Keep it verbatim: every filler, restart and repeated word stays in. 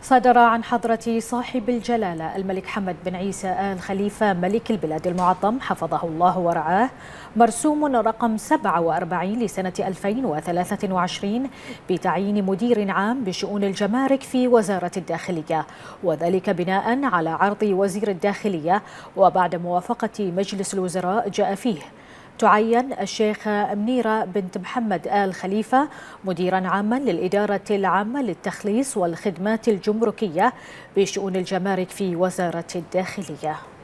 صدر عن حضرة صاحب الجلالة الملك حمد بن عيسى آل خليفة ملك البلاد المعظم حفظه الله ورعاه مرسوم رقم سبعة وأربعين لسنة ألفين وثلاثة وعشرين بتعيين مدير عام بشؤون الجمارك في وزارة الداخلية، وذلك بناء على عرض وزير الداخلية وبعد موافقة مجلس الوزراء. جاء فيه تعين الشيخة منيرة بنت محمد آل خليفة مديرا عاما للإدارة العامة للتخليص والخدمات الجمركية بشؤون الجمارك في وزارة الداخلية.